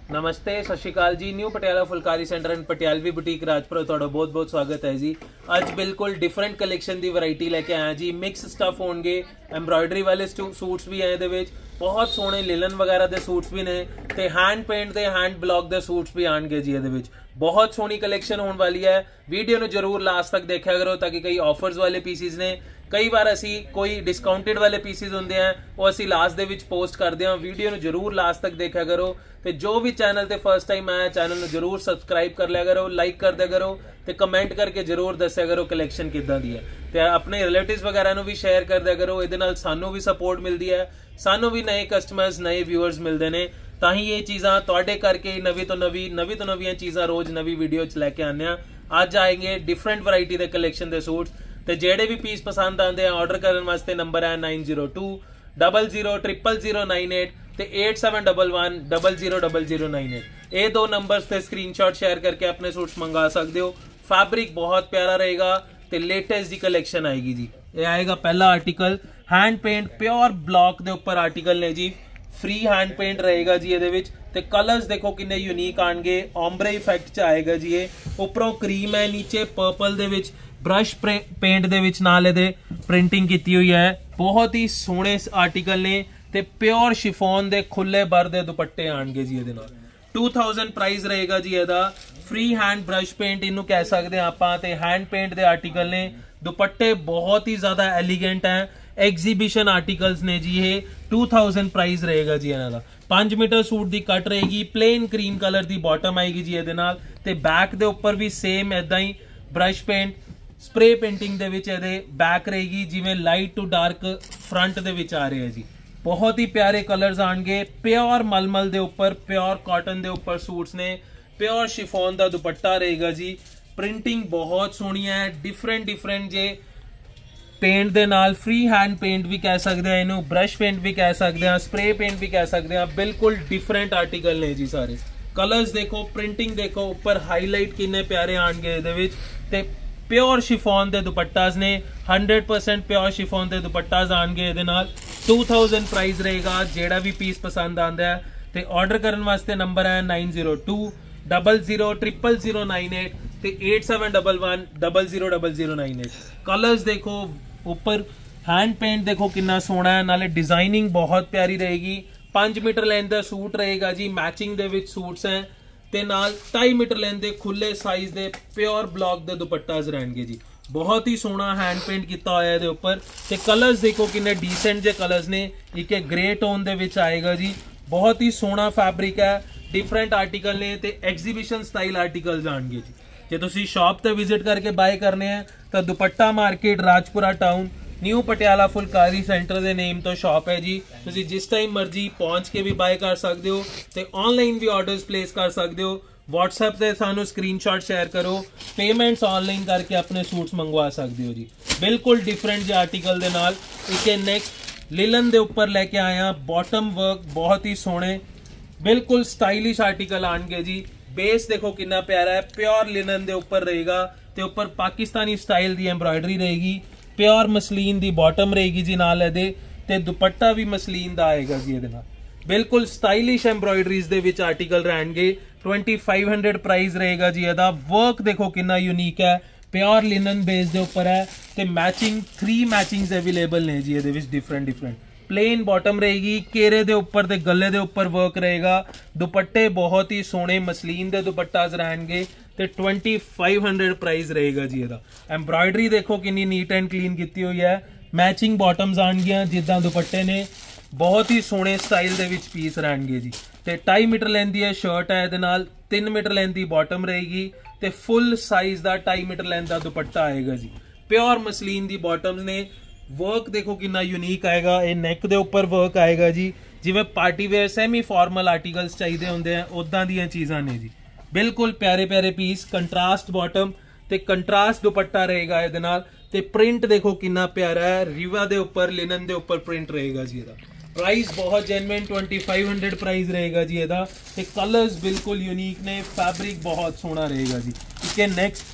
नमस्ते Sat Shri Akal ji. New Patiala Phulkari centre and Patialvi boutique Rajpura ਤੁਹਾਡਾ बहुत बहुत स्वागत है जी। ਅੱਜ ਬਿਲਕੁਲ डिफरेंट कलेक्शन ਦੀ वैरायटी लेके आया जी। मिक्स स्टफ होंगे, एम्ब्रॉयडरी वाले सूट्स भी है ਇਹਦੇ ਵਿੱਚ, बहुत सोहने लिलन वगैरह ਦੇ सूट्स भी ने ਤੇ हैंड पेंट ਤੇ हैंड ब्लॉक ਦੇ सूट्स भी ਆਣਗੇ ਜੀ ਇਹਦੇ ਵਿੱਚ। बहुत सोहनी कलेक्शन होने वाली है। वीडियो ਨੂੰ जरूर लास्ट तक देखा करो ताकि कई ऑफर्स वाले पीसीज ने, कई बार असी कोई डिस्काउंटेड वाले पीसीज होंगे हैं वो असी लास्ट दे विच पोस्ट करते हैं। वीडियो ਨੂੰ जरूर लास्ट तक देखा करो ਤੇ जो भी चैनल ਤੇ फर्स्ट टाइम आया चैनल ਨੂੰ जरूर सब्सक्राइब कर लिया करो, लाइक कर दिया करो ਤੇ कमेंट करके जरूर दस्या करो कलेक्शन किदां दी है ਤੇ अपने रिलेटिव्स वगैरह ਨੂੰ भी शेयर कर दिया करो। ਇਹਦੇ ਨਾਲ ਸਾਨੂੰ भी सपोर्ट मिलती है, ਸਾਨੂੰ भी नए कस्टमर्स नए व्यूअर्स मिलते हैं। ਤਾਂ ਹੀ ਇਹ ਚੀਜ਼ਾਂ ਤੁਹਾਡੇ ਕਰਕੇ ਨਵੀਂ ਤੋਂ ਨਵੀਆਂ ਚੀਜ਼ਾਂ ਰੋਜ਼ ਨਵੀਂ ਵੀਡੀਓ ਚ ਲੈ ਕੇ ਆਉਂਦੇ ਆ। ਅੱਜ ਆਏਗੇ ਡਿਫਰੈਂਟ ਵੈਰਾਈਟੀ ਦੇ ਕਲੈਕਸ਼ਨ ਦੇ ਸੂਟਸ ਤੇ ਜਿਹੜੇ ਵੀ ਪੀਸ ਪਸੰਦ ਆਉਂਦੇ ਆ ਆਰਡਰ ਕਰਨ ਵਾਸਤੇ ਨੰਬਰ ਹੈ 9020000098 ਤੇ 8711000098। ਇਹ ਦੋ ਨੰਬਰਸ ਤੇ ਸਕਰੀਨਸ਼ਾਟ ਸ਼ੇਅਰ ਕਰਕੇ ਆਪਣੇ ਸੂਟਸ ਮੰਗਾ ਸਕਦੇ ਹੋ। फैब्रिक बहुत प्यारा रहेगा ਤੇ लेटेस्ट ਦੀ कलेक्शन आएगी जी। ये आएगा पहला article hand paint pure block ਦੇ ਉੱਪਰ आर्टिकल ने जी। फ्री हैंड पेंट रहेगा जी ਇਹਦੇ ਵਿੱਚ ਤੇ ਕਲਰਸ ਦੇਖੋ ਕਿੰਨੇ ਯੂਨੀਕ ਆਣਗੇ। ombre ਇਫੈਕਟ ਚ ਆਏਗਾ ਜੀ। ਇਹ ਉੱਪਰੋਂ ਕਰੀਮ ਹੈ, ਨੀਚੇ पर्पल ਦੇ ਵਿੱਚ ब्रश पेंट ਦੇ ਵਿੱਚ ਨਾਲ ਇਹਦੇ ਪ੍ਰਿੰਟਿੰਗ ਕੀਤੀ ਹੋਈ ਹੈ। ਬਹੁਤ ਹੀ ਸੋਹਣੇ ਆਰਟੀਕਲ ਨੇ ਤੇ ਪਿਓਰ ਸ਼ਿਫੋਨ ਦੇ ਖੁੱਲੇ ਬਰ ਦੇ ਦੁਪੱਟੇ ਆਣਗੇ ਜੀ ਇਹਦੇ ਨਾਲ। 2000 प्राइस रहेगा जी ਇਹਦਾ। फ्री हैंड ब्रश पेंट इनू कह सकते हैं आप ते हैंड पेंट दे आर्टिकल ने। दुपट्टे बहुत ही ज्यादा एलिगेंट हैं, एग्जीबिशन आर्टिकल्स ने जी। ये 2000 प्राइस रहेगा जी इन्हां दा। 5 मीटर सूट दी कट रहेगी, प्लेन क्रीम कलर दी बॉटम आएगी जी ਇਹਦੇ ਨਾਲ ਤੇ बैक दे ऊपर भी सेम ऐदा ही ब्रश पेंट स्प्रे पेंटिंग दे विच ਇਹਦੇ बैक रहेगी जिवें लाइट टू डार्क फ्रंट दे विच आ रहे हैं जी। बहुत ही प्यारे कलर्स आएंगे। प्योर मलमल दे ऊपर प्योर कॉटन दे ऊपर सूट्स ने। प्योर शिफॉन दा दुपट्टा रहेगा जी। प्रिंटिंग बहुत सोहनी है, डिफरेंट जे पेंट दे नाल फ्री हैंड पेंट भी कह सकते हैं इनू, ब्रश पेंट भी कह सकते हैं, स्प्रे पेंट भी कह सकते हैं। बिल्कुल डिफरेंट आर्टिकल ने जी सारे। कलर्स देखो, प्रिंटिंग देखो, ऊपर हाईलाइट किन्ने प्यारे आणगे इहदे विच ते प्योर शिफॉन दे दुपट्टास ने। 100% प्योर शिफॉन दे दुपट्टास आणगे इहदे नाल। 2000 प्राइस रहेगा। जेड़ा भी पीस पसंद आंदा है ते ऑर्डर करने वास्ते नंबर है 9020000098 ते 8711000098। कलर्स देखो, ऊपर हैंड पेंट देखो कितना सोहना है, नाले डिजाइनिंग बहुत प्यारी रहेगी। 5 मीटर लेंथ दा सूट रहेगा जी। मैचिंग दे विच सूट्स हैं ते नाल 2.5 मीटर लेंथ दे खुले साइज दे प्योर ब्लॉक दे दुपट्टास रहणगे जी। बहुत ही सोहना हैंड पेंट किया होया इहदे उपर ते कलर्स देखो किन्ने डिसेंट जे कलर्स ने। एक ग्रे टोन दे विच आएगा जी। बहुत ही सोहना फैब्रिक है, डिफरेंट आर्टिकल ने ते एग्जीबिशन स्टाइल आर्टिकल्स आणगे जी। जे तुसीं शॉप ते विजिट करके बाय करने हैं तो Dupatta market Rajpura town new Patiala Phulkari centre के नेम तो शॉप है जी। तुसीं जिस टाइम मर्जी पहुंच के भी बाय कर सकते हो ते ऑनलाइन भी ऑर्डर्स प्लेस कर सकते हो। व्हाट्सएप से सानू स्क्रीनशॉट शेयर करो, पेमेंट्स ऑनलाइन करके अपने सूट्स मंगवा सकते हो जी। बिल्कुल डिफरेंट जे आर्टिकल दे नाल एक नेक्स्ट लिलन दे ऊपर लेके आया। बॉटम वर्क बहुत ही सोहने, बिल्कुल स्टाइलिश आर्टिकल आणगे जी। बेस देखो कितना प्यारा है, प्योर लिनन दे ऊपर रहेगा ते ऊपर पाकिस्तानी स्टाइल दी एम्ब्रॉयडरी रहेगी। प्योर मसलीन दी बॉटम रहेगी जी नाल ਇਹਦੇ ਤੇ ਦੁਪੱਟਾ ਵੀ ਮਸਲੀਨ ਦਾ ਆਏਗਾ ਜੀ ਇਹਦੇ ਨਾਲ। ਬਿਲਕੁਲ ਸਟਾइलिश एम्ब्रॉयडरीज ਦੇ ਵਿੱਚ ਆਰਟੀਕਲ ਰਹਿਣਗੇ। 2500 प्राइस रहेगा जी ਇਹਦਾ। वर्क देखो कितना यूनिक है, प्योर लिनन बेस ਦੇ ਉੱਪਰ है ਤੇ मैचिंग 3 मैचिंग्स अवेलेबल ने जी ਇਹਦੇ ਵਿੱਚ डिफरेंट। प्लेन बॉटम रहेगी, घेरे दे ऊपर ते गले दे ऊपर वर्क रहेगा। दुपट्टे बहुत ही सोहने मसलीन दे दुपट्टास रहणगे ते 2500 प्राइस रहेगा जी ਇਹਦਾ। एम्ब्रॉयडरी देखो कितनी नीट एंड क्लीन की हुई है। मैचिंग बॉटम्स आणगियां जिद्दां दुपट्टे ने। बहुत ही सोहने स्टाइल दे विच पीस रहणगे जी ते 2.5 मीटर लेंथ दी शर्ट है ਇਹਦੇ ਨਾਲ। 3 मीटर लेंथ दी बॉटम रहेगी ते फुल साइज दा 2.5 मीटर लेंथ दा दुपट्टा आएगा जी। प्योर मसलीन दी बॉटम्स ने। वर्क देखो कितना यूनिक आएगा। ये नेक दे ऊपर वर्क आएगा जी। जिवें party wear semi formal articles चाहिए होंगे हैं उदां दियां चीज़ां ने जी। बिल्कुल प्यारे प्यारे पीस। कंट्रास्ट बॉटम ते कंट्रास्ट दुपट्टा रहेगा ਇਹਦੇ ਨਾਲ ਤੇ प्रिंट देखो कितना प्यारा है। रीवा दे ऊपर लिनन दे ऊपर प्रिंट रहेगा जी ਇਹਦਾ। प्राइस बहुत जेन्युइन 2500 प्राइस रहेगा जी ਇਹਦਾ ਤੇ कलर्स बिल्कुल यूनिक ने। फैब्रिक बहुत सोहना रहेगा जी। ठीक है, नेक्स्ट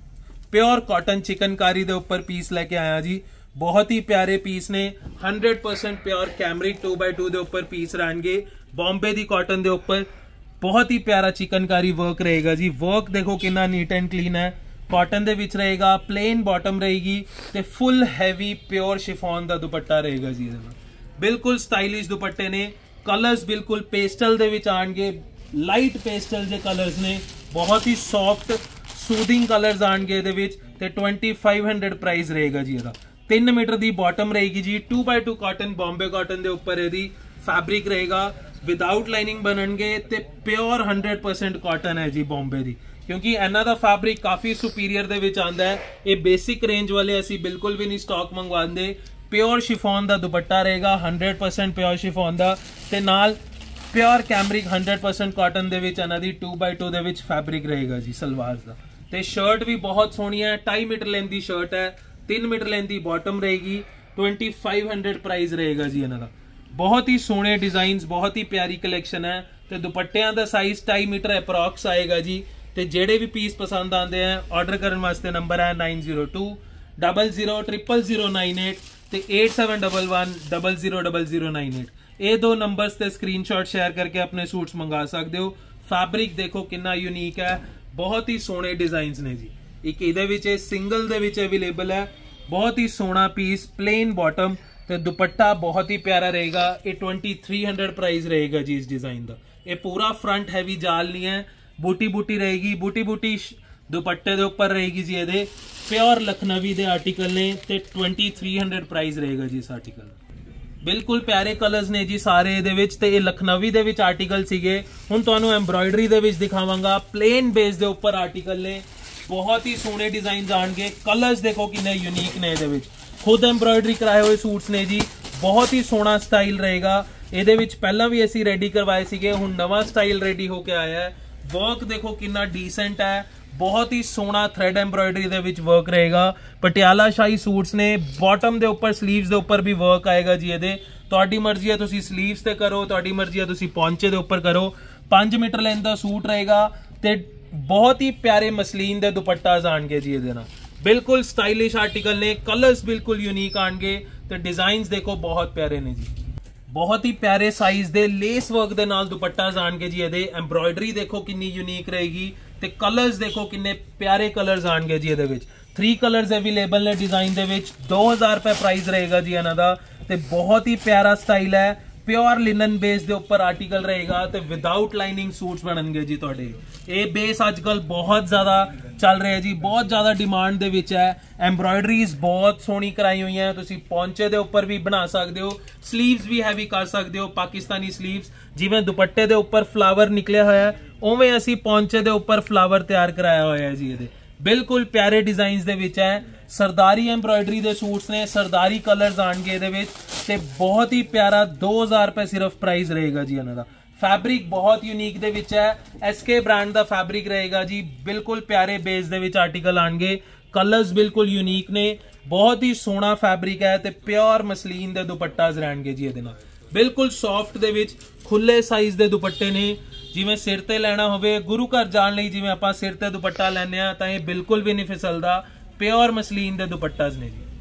प्योर कॉटन चिकनकारी दे ऊपर पीस लेके आया जी। बहुत ही प्यारे पीस ने। 100% प्योर कैमरिक 2x2 दे ऊपर पीस रहणगे। बॉम्बे दी कॉटन दे ऊपर बहुत ही प्यारा चिकनकारी वर्क रहेगा जी। वर्क देखो कितना नीट एंड क्लीन है, कॉटन ਦੇ ਵਿੱਚ ਰਹੇਗਾ, प्लेन बॉटम रहेगी ਤੇ फुल हैवी प्योर शिफॉन ਦਾ ਦੁਪੱਟਾ ਰਹੇਗਾ ਜੀ। ਇਹਦੇ ਨਾਲ ਬਿਲਕੁਲ ਸਟਾਈਲਿਸ਼ ਦੁਪੱਟੇ ਨੇ। ਕਲਰਸ ਬਿਲਕੁਲ ਪੇਸਟਲ ਦੇ ਵਿੱਚ ਆਣਗੇ, ਲਾਈਟ ਪੇਸਟਲ ਦੇ ਕਲਰਸ ਨੇ, ਬਹੁਤ ਹੀ ਸੌਫਟ ਸੂਦਿੰਗ ਕਲਰਸ ਆਣਗੇ ਇਹਦੇ ਵਿੱਚ ਤੇ 2500 ਪ੍ਰਾਈਸ ਰਹੇਗਾ ਜੀ ਇਹਦਾ। 3 ਮੀਟਰ ਦੀ ਬਾਟਮ ਰਹੇਗੀ ਜੀ, 2x2 ਕਾਟਨ, ਬੰਬੇ ਕਾਟਨ ਦੇ ਉੱਪਰ ਇਹਦੀ ਫੈਬਰਿਕ ਰਹੇਗਾ, ਵਿਦਆਊਟ ਲਾਈਨਿੰਗ ਬਣਨਗੇ ਤੇ ਪਿਓਰ 100% ਕਾਟਨ ਹੈ ਜੀ ਬੰਬੇ ਦੀ, क्योंकि इन्हों का फैब्रिक काफ़ी सुपीरियर दे विच आंदा है। ये बेसिक रेंज वाले असी बिल्कुल भी नहीं स्टॉक मंगवाते। प्योर शिफॉन का दुपट्टा रहेगा, 100% प्योर शिफॉन का ते नाल प्योर कैमरिक 100% कॉटन दे विच इन्हां दी 2x2 दे विच फैब्रिक रहेगा जी सलवार का। ते शर्ट भी बहुत सोहनी है, 2.5 मीटर लेंथ की शर्ट है, 3 मीटर लेंथ की बॉटम रहेगी, 2500 प्राइस रहेगा जी इन्हां दा। बहुत ही सोहने डिजाइन्स, बहुत ही प्यारी कलैक्शन है ते दुपट्टियां दा साइज 2.5 मीटर अप्रॉक्स आएगा जी। ਤੇ ਜਿਹੜੇ ਵੀ ਪੀਸ ਪਸੰਦ ਆਉਂਦੇ ਆ ਆਰਡਰ ਕਰਨ ਵਾਸਤੇ ਨੰਬਰ ਹੈ 9020000098 ਤੇ 8711000098। ਇਹ ਦੋ ਨੰਬਰਸ ਤੇ ਸਕਰੀਨਸ਼ਾਟ ਸ਼ੇਅਰ ਕਰਕੇ ਆਪਣੇ ਸੂਟਸ ਮੰਗਾ ਸਕਦੇ ਹੋ। ਫੈਬਰਿਕ ਦੇਖੋ ਕਿੰਨਾ ਯੂਨੀਕ ਹੈ, ਬਹੁਤ ਹੀ ਸੋਹਣੇ ਡਿਜ਼ਾਈਨਸ ਨੇ ਜੀ। ਇੱਕ ਇਹਦੇ ਵਿੱਚ ਸਿੰਗਲ ਦੇ ਵਿੱਚ ਅਵੇਲੇਬਲ ਹੈ, ਬਹੁਤ ਹੀ ਸੋਹਣਾ ਪੀਸ, प्लेन बॉटम ਤੇ ਦੁਪੱਟਾ ਬਹੁਤ ਹੀ ਪਿਆਰਾ ਰਹੇਗਾ। ਇਹ 2300 ਪ੍ਰਾਈਸ ਰਹੇਗਾ ਜੀ ਇਸ ਡਿਜ਼ਾਈਨ ਦਾ। ਇਹ ਪੂਰਾ ਫਰੰਟ ਹੈਵੀ ਜਾਲ ਨਹੀਂ ਹੈ, बूटी बूटी रहेगी, बूटी बूटी दुपट्टे दे ऊपर रहेगी जी। ये प्योर लखनवी दे आर्टिकल ने ते 2300 प्राइस रहेगा जी इस आर्टिकल। बिल्कुल प्यारे कलर्स ने जी सारे ये विच ते ये लखनवी दे विच आर्टिकल सीगे। हुण तुहानूं एम्ब्रॉयडरी दे विच दिखावांगा, प्लेन बेस दे ऊपर आर्टिकल ने, बहुत ही सोहने डिजाइन आउणगे। कलर्स देखो कितने यूनीक ने, ये खुद एम्ब्रॉयडरी कराए हुए सूट्स ने जी, बहुत ही सोहना स्टाइल रहेगा। ये पहला भी असीं रेडी करवाए सीगे, हुण नवां स्टाइल रेडी होके आया है। वर्क देखो कितना डिसेंट है, बहुत ही सोहना थ्रेड एम्ब्रॉयडरी दे विच वर्क रहेगा। पटियाला शाही सूट्स ने, बॉटम दे ऊपर स्लीव्स दे ऊपर भी वर्क आएगा जी। ये तुहाडी मर्जी है, तुसी स्लीव्स ते करो, तुहाडी मर्जी है तुसी पौंचे दे ऊपर करो। 5 मीटर लेंथ दा सूट रहेगा ते बहुत ही प्यारे मसलीन दे दुपट्टास आणगे जी। ये बिल्कुल स्टाइलिश आर्टिकल ने, कलर्स बिल्कुल यूनीक आणगे ते डिजाइन्स देखो बहुत प्यारे ने जी। बहुत ही प्यारे साइज दे लेस वर्क दे नाल दुपट्टा आणगे जी। ये एम्ब्रॉयडरी देखो कितनी यूनीक रहेगी ते कलर्स देखो कितने प्यारे कलर्स आणगे जी। ये 3 कलर्स अवेलेबल ने डिजाइन दे विच। 2000 रुपए प्राइस रहेगा जी इन्हां दा ते बहुत ही प्यारा स्टाइल है। प्योर लिनन बेस दे ऊपर आर्टिकल रहेगा ते विदाउट लाइनिंग सूट्स बनणगे जी तुहाडे। ये बेस अजकल बहुत ज्यादा चल रहा है जी, बहुत ज्यादा डिमांड दे विच है। एम्ब्रॉयडरीज बहुत सोहनी कराई हुई है, तुसी पौंचे दे ऊपर भी बना सकते हो, स्लीव्स भी हैवी कर सकते हो, पाकिस्तानी स्लीव्स। जिवें दुपट्टे दे ऊपर फ्लावर निकलिया होया है उवें असी पौंचे दे ऊपर फ्लावर तैयार कराया होया है जी। ये बिल्कुल प्यारे डिजाइन्स दे विच है। सरदारी एम्ब्रॉयडरी दे सूट्स ने, सरदारी कलर्स आणगे इहदे विच ते बहुत ही प्यारा 2000 रुपए सिर्फ प्राइस रहेगा जी इन्हां दा। फैब्रिक बहुत यूनीक दे विच है, SK ब्रांड दा फैब्रिक रहेगा जी। बिल्कुल प्यारे बेस दे विच आर्टिकल आणगे, कलर्स बिल्कुल यूनीक ने, बहुत ही सोहना फैब्रिक है ते प्योर मसलीन दे दुपट्टास रहणगे जी। इहदे नाल बिल्कुल सॉफ्ट दे विच खुले साइज दे दुपट्टे ने। जिवें सिर ते लैना होवे, गुरु घर जाण लई जिवें आपां सिर ते दुपट्टा लैंदे आ तां ये बिल्कुल भी नहीं फिसलदा। प्योर मसलीन दे दुपट्टास ने जी,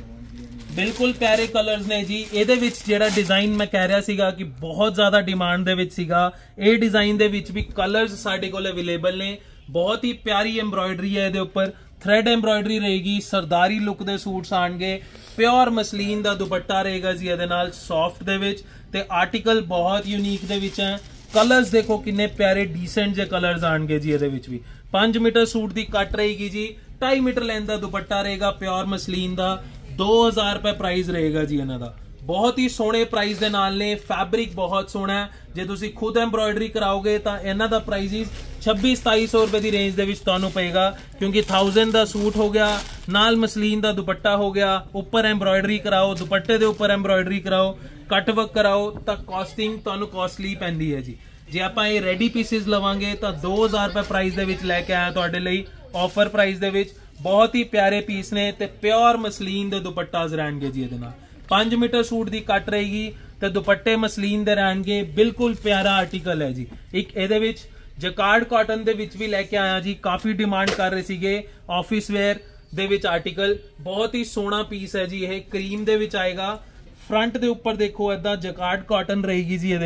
बिल्कुल प्यारे कलर्स ने जी। ਇਹਦੇ ਵਿੱਚ ਜਿਹੜਾ डिजाइन मैं कह रहा ਸੀਗਾ कि बहुत ज्यादा डिमांड ਦੇ ਵਿੱਚ ਸੀਗਾ, ਇਹ डिजाइन ਦੇ ਵਿੱਚ भी कलर्स ਸਾਡੇ ਕੋਲ अवेलेबल ने। बहुत ही प्यारी एम्ब्रॉयडरी है ਇਹਦੇ ਉੱਪਰ, थ्रेड एम्ब्रॉयडरी रहेगी, सरदारी लुक ਦੇ सूट्स ਆਣਗੇ, प्योर मसलीन ਦਾ दुपट्टा रहेगा जी ਇਹਦੇ ਨਾਲ सॉफ्ट ਦੇ ਵਿੱਚ ਤੇ आर्टिकल बहुत यूनीक ਦੇ ਵਿੱਚ है। कलर्स देखो कितने प्यारे डिसेंट जे कलर्स आणगे जी। ਇਹਦੇ ਵਿੱਚ भी 5 मीटर सूट की कट रहेगी जी, 2.5 मीटर लेंथ का दुपट्टा रहेगा प्योर मसलीन का। 2000 रुपए प्राइस रहेगा जी इन्हां दा। बहुत ही सोहने प्राइस दे नाल ने, फैब्रिक बहुत सोहना है। जे तुसी खुद एम्ब्रॉयडरी कराओगे तो इन्हां दा प्राइस 2600-2700 रुपए की रेंज दे विच तुहानूं पएगा, क्योंकि 1000 का सूट हो गया, नाल मसलीन का दुपट्टा हो गया, उपर एम्ब्रॉयडरी कराओ, दुपट्टे के उपर एम्ब्रॉयडरी कराओ, कट वर्क कराओ तो कॉस्टिंग तुहानूं कॉस्टली पैंदी है जी। जे आपां ये रेडी पीसिस लवांगे तो 2000 रुपए प्राइस दे विच लैके आया तुहाडे लई ऑफर प्राइस दे विच। बहुत ही प्यारे पीस ने ते प्योर मसलीन दे दुपट्टास रहणगे जी। इहदे नाल 5 मीटर सूट की कट रहेगी ते दुपट्टे मसलीन दे रहणगे। बिल्कुल प्यारा आर्टिकल है जी। एक इहदे विच जकार्ड कॉटन दे विच भी लैके आया जी, काफी डिमांड कर रहे सीगे ऑफिस वेयर दे विच आर्टिकल। बहुत ही सोहना पीस है जी। यह क्रीम दे विच आएगा, फ्रंट दे ऊपर देखो इदा जकार्ड कॉटन रहेगी जी। इहदे विच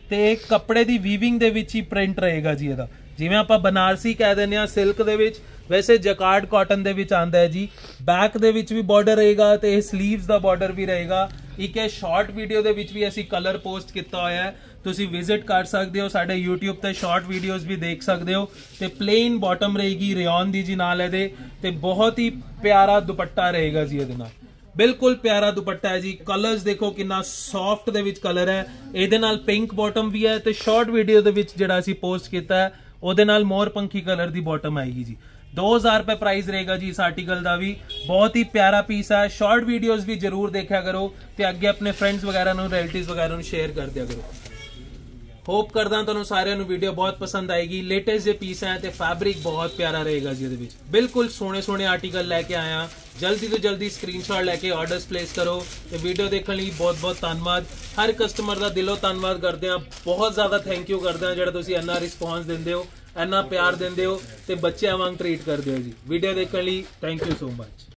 ਤੇ ਇਹ ਕੱਪੜੇ ਦੀ ਵੀਵਿੰਗ ਦੇ ਵਿੱਚ ਹੀ ਪ੍ਰਿੰਟ ਰਹੇਗਾ ਜੀ ਇਹਦਾ, ਜਿਵੇਂ ਆਪਾਂ ਬਨਾਰਸੀ ਕਹਿ ਦਿੰਦੇ ਆ ਸਿਲਕ ਦੇ ਵਿੱਚ, ਵੈਸੇ ਜਕਾਰਡ ਕਾਟਨ ਦੇ ਵਿੱਚ ਆਂਦਾ ਹੈ ਜੀ। ਬੈਕ ਦੇ ਵਿੱਚ ਵੀ ਬਾਰਡਰ ਰਹੇਗਾ ਤੇ ਇਹ ਸਲੀਵਸ ਦਾ ਬਾਰਡਰ ਵੀ ਰਹੇਗਾ। ਇੱਕ ਇਹ ਸ਼ਾਰਟ ਵੀਡੀਓ ਦੇ ਵਿੱਚ ਵੀ ਅਸੀਂ ਕਲਰ ਪੋਸਟ ਕੀਤਾ ਹੋਇਆ ਹੈ, ਤੁਸੀਂ ਵਿਜ਼ਿਟ ਕਰ ਸਕਦੇ ਹੋ ਸਾਡੇ YouTube ਤੇ ਸ਼ਾਰਟ ਵੀਡੀਓਜ਼ ਵੀ ਦੇਖ ਸਕਦੇ ਹੋ। ਤੇ ਪਲੇਨ ਬਾਟਮ ਰਹੇਗੀ ਰਿਓਨ ਦੀ ਜੀ ਨਾਲ ਇਹਦੇ, ਤੇ ਬਹੁਤ ਹੀ ਪਿਆਰਾ ਦੁਪੱਟਾ ਰਹੇਗਾ ਜੀ ਇਹਦੇ ਨਾਲ, ਬਿਲਕੁਲ ਪਿਆਰਾ ਦੁਪੱਟਾ ਹੈ ਜੀ। ਕਲਰਸ ਦੇਖੋ ਕਿੰਨਾ ਸੌਫਟ ਦੇ ਵਿੱਚ ਕਲਰ ਹੈ, ਇਹਦੇ ਨਾਲ ਪਿੰਕ ਬਾਟਮ ਵੀ ਹੈ ਤੇ ਸ਼ਾਰਟ ਵੀਡੀਓ ਦੇ ਵਿੱਚ ਜਿਹੜਾ ਅਸੀਂ ਪੋਸਟ ਕੀਤਾ ਹੈ ਉਹਦੇ ਨਾਲ ਮੋਰ ਪੰਖੀ ਕਲਰ ਦੀ ਬਾਟਮ ਆਏਗੀ ਜੀ। 2000 रुपए प्राइस रहेगा जी इस आर्टिकल का भी, बहुत ही प्यारा पीस है। शॉर्ट वीडियोस भी जरूर देखा करो ते अगे अपने फ्रेंड्स वगैरह नु रिलेटिव्स वगैरह नु शेयर कर दिया करो। होप करदा तुहानू सारिਆਂ ਨੂੰ वीडियो बहुत पसंद आएगी। लेटेस्ट जे पीस है ते फैब्रिक बहुत प्यारा रहेगा जी ਇਹਦੇ ਵਿੱਚ, बिल्कुल सोने सोने आर्टिकल लेके आया। जल्दी तो जल्दी स्क्रीनशॉट लेके ऑर्डर्स प्लेस करो ते वीडियो देखने ਲਈ बहुत बहुत ਧੰਨਵਾਦ। हर कस्टमर ਦਾ ਦਿਲੋਂ ਧੰਨਵਾਦ ਕਰਦੇ ਆ, ਬਹੁਤ ਜ਼ਿਆਦਾ ਥੈਂਕ ਯੂ ਕਰਦੇ ਆ ਜਿਹੜਾ ਤੁਸੀਂ ਇੰਨਾ ਰਿਸਪੌਂਸ ਦਿੰਦੇ ਹੋ, ਇੰਨਾ ਪਿਆਰ ਦਿੰਦੇ ਹੋ ਤੇ ਬੱਚਿਆਂ ਵਾਂਗ ਟ੍ਰੀਟ ਕਰਦੇ ਹੋ ਜੀ। ਵੀਡੀਓ ਦੇਖਣ ਲਈ ਥੈਂਕ ਯੂ ਸੋ ਮਚ।